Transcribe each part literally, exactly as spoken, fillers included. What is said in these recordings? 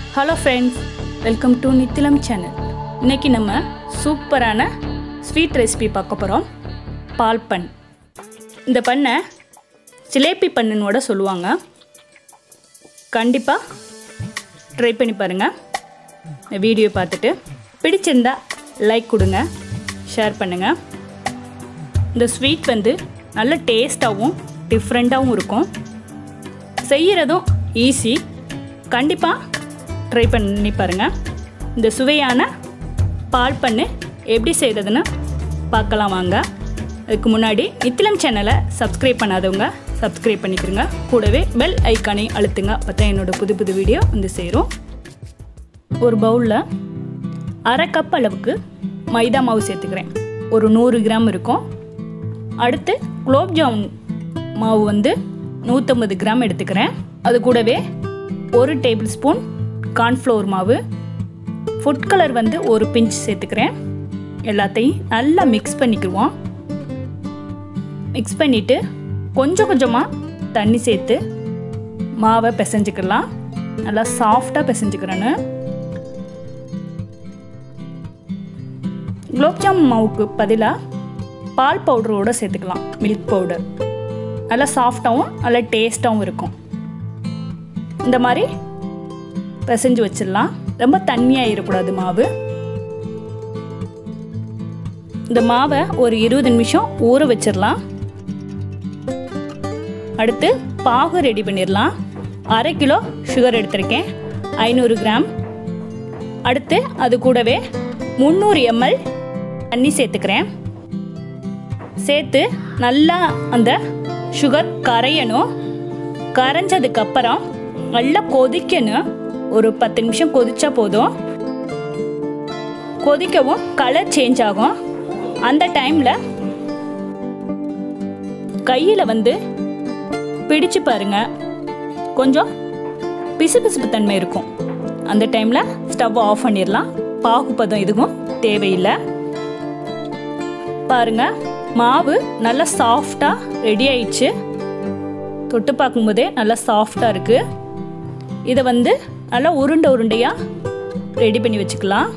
Hello friends, welcome to Nithilam channel. இன்னைக்கு நம்ம சூப்பரான ஸ்வீட் ரெசிபி பார்க்க போறோம். பால் பன். இந்த பண்ணை ஜிலேபி பண்ணுனோட சொல்லுவாங்க. கண்டிப்பா ட்ரை பண்ணி பாருங்க. இந்த வீடியோ பார்த்துட்டு பிடிச்சிருந்தா லைக் கொடுங்க, ஷேர் பண்ணுங்க. இந்த ஸ்வீட் வந்து நல்ல டேஸ்டாவும் டிஃப்ரெண்டாவும் இருக்கும். செய்யறதும் ஈஸி. கண்டிப்பா ட்ரை பண்ணி பாருங்க. இந்த சுவையான பால் பண்ணு எப்படி செய்யறதுன்னு பார்க்கலாம் வாங்க. அதுக்கு முன்னாடி நித்திலம் சேனலை சப்ஸ்கிரைப் பண்ணாதவங்க சப்ஸ்கிரைப் பண்ணிக்கிறங்க. கூடவே பெல் ஐக்கானை அழுத்துங்க. அப்பதான் என்னோட புது புது வீடியோ வந்து சேரும். ஒரு பவுலில் அரை கப் அளவுக்கு மைதா மாவு சேர்த்துக்கிறேன். ஒரு நூறு கிராம் இருக்கும். அடுத்து குலோப் ஜாமுன் மாவு வந்து நூற்றம்பது கிராம் எடுத்துக்கிறேன். அது கூடவே ஒரு டேபிள் ஸ்பூன் கார்ன்ஃப்ளவர் மாவு, ஃபுட் கலர் வந்து ஒரு பிஞ்ச் சேர்த்துக்கிறேன். எல்லாத்தையும் நல்லா மிக்ஸ் பண்ணிக்குவோம். மிக்ஸ் பண்ணிவிட்டு கொஞ்சம் கொஞ்சமாக தண்ணி சேர்த்து மாவை பிசைஞ்சிக்கலாம். நல்லா சாஃப்டாக பிசைஞ்சிக்கிறேன்னு. குலோப் ஜாமுன் மாவுக்கு பதிலாக பால் பவுடரோடு சேர்த்துக்கலாம். மில்க் பவுடர் நல்லா சாஃப்டாகவும் நல்லா டேஸ்ட்டாகவும் இருக்கும். இந்த மாதிரி பிசைஞ்சு வச்சிடலாம். ரொம்ப தண்ணியாக இருக்கக்கூடாது மாவு. இந்த மாவை ஒரு இருபது நிமிஷம் ஊற வச்சிடலாம். அடுத்து பாகு ரெடி பண்ணிடலாம். அரை கிலோ சுகர் எடுத்திருக்கேன், ஐநூறு கிராம். அடுத்து அது கூடவே முந்நூறு எம்எல் தண்ணி சேர்த்துக்கிறேன். சேர்த்து நல்லா அந்த சுகர் கரையணும். கரைஞ்சதுக்கப்புறம் நல்லா கொதிக்கணும். ஒரு பத்து நிமிஷம் கொதிச்சா போதும். கொதிக்கவும் கலர் சேஞ்ச் ஆகும். அந்த டைமில் கையில் வந்து பிடிச்சு பாருங்க, கொஞ்சம் பிசு பிசுப்பு தன்மை இருக்கும். அந்த டைமில் ஸ்டவ் ஆஃப் பண்ணிடலாம். பாகுபதம் எதுவும் தேவையில்லை. பாருங்க, மாவு நல்லா சாஃப்டாக ரெடி ஆயிடுச்சு. தொட்டு பார்க்கும்போதே நல்லா சாஃப்டாக இருக்குது. இதை வந்து நல்லா உருண்டை உருண்டையாக ரெடி பண்ணி வச்சுக்கலாம்.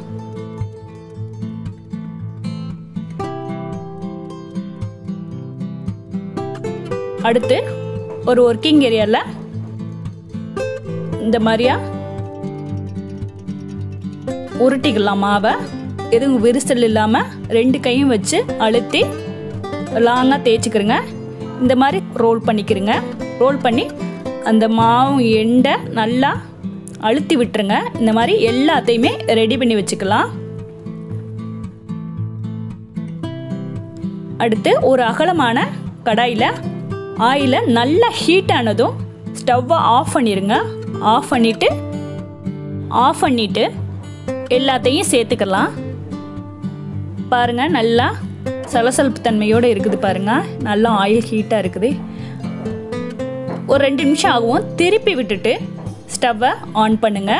அடுத்து ஒரு ஒர்க்கிங் ஏரியாவில் இந்த மாதிரியா உருட்டிக்கலாம். மாவை எதுவும் விரிசல் இல்லாமல் ரெண்டு கையும் வச்சு அழுத்தி லாங்காக தேய்ச்சிக்கிறங்க. இந்த மாதிரி ரோல் பண்ணிக்கிறங்க. ரோல் பண்ணி அந்த மாவு எண்டை நல்லா அழுத்தி விட்டுருங்க. இந்த மாதிரி எல்லாத்தையுமே ரெடி பண்ணி வச்சுக்கலாம். அடுத்து ஒரு அகலமான கடாயில் ஆயிலை நல்லா ஹீட் ஆனதும் ஸ்டவ்வை ஆஃப் பண்ணிடுங்க. ஆஃப் பண்ணிவிட்டு ஆஃப் பண்ணிவிட்டு எல்லாத்தையும் சேர்த்துக்கலாம். பாருங்கள், நல்லா சலசலப்பு தன்மையோடு இருக்குது. பாருங்கள், நல்லா ஆயில் ஹீட்டாக இருக்குது. ஒரு ரெண்டு நிமிஷம் ஆகும். திருப்பி விட்டுட்டு ஸ்டவ்வை ஆன் பண்ணுங்க.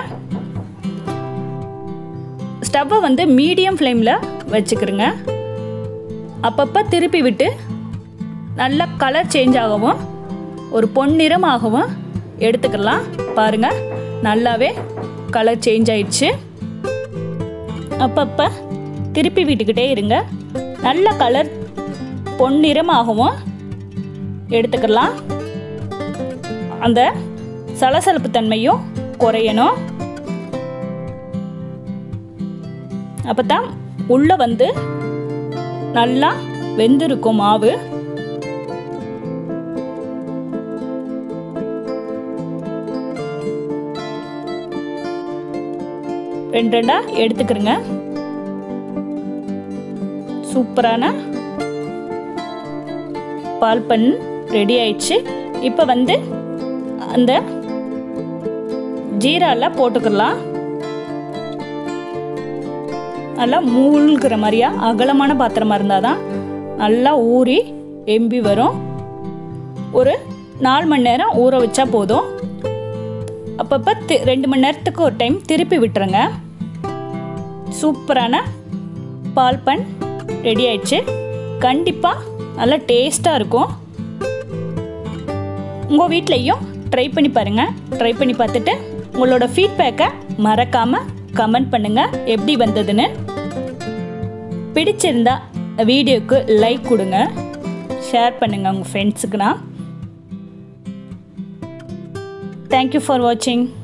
ஸ்டவ்வை வந்து மீடியம் ஃப்ளேமில் வச்சுக்கிறங்க. அப்பப்போ திருப்பி விட்டு நல்லா கலர் சேஞ்ச் ஆகவும் ஒரு பொன்னிறமாகவும் எடுத்துக்கலாம். பாருங்கள், நல்லாவே கலர் சேஞ்ச் ஆயிடுச்சு. அப்பப்போ திருப்பி விட்டுக்கிட்டே இருங்க. நல்ல கலர் பொன்னிறமாகவும் எடுத்துக்கலாம். அந்த சலசலப்பு தன்மையும் குறையணும். அப்பதான் உள்ள வந்து நல்லா வெந்திருக்கும் மாவு. ரெண்டு ரெண்டா எடுத்துக்கிறங்க. சூப்பரான பால் பன் ரெடி ஆயிடுச்சு. இப்போ வந்து அந்த ஜீரால போட்டுக்கலாம். நல்லா மூழ்கிற மாதிரியா அகலமான பாத்திரமா இருந்தால் தான் நல்லா ஊறி எம்பி வரும். ஒரு நாலு மணி நேரம் ஊற வச்சா போதும். அப்பப்போ ரெண்டு மணி நேரத்துக்கு ஒரு டைம் திருப்பி விட்டுருங்க. சூப்பரான பால் பன் ரெடி ஆயிடுச்சு. கண்டிப்பாக நல்லா டேஸ்ட்டாக இருக்கும். உங்கள் வீட்லேயும் ட்ரை பண்ணி பாருங்கள். ட்ரை பண்ணி பார்த்துட்டு உங்களோட ஃபீட்பேக்கை மறக்காமல் கமெண்ட் பண்ணுங்கள் எப்படி வந்ததுன்னு. பிடிச்சிருந்தா வீடியோக்கு லைக் கொடுங்க, ஷேர் பண்ணுங்கள் உங்கள் ஃப்ரெண்ட்ஸுக்குனா. தேங்க்யூ ஃபார் வாட்சிங்.